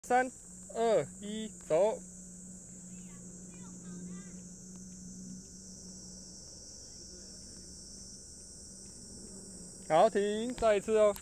3、2、1，走。好，停，再一次哦。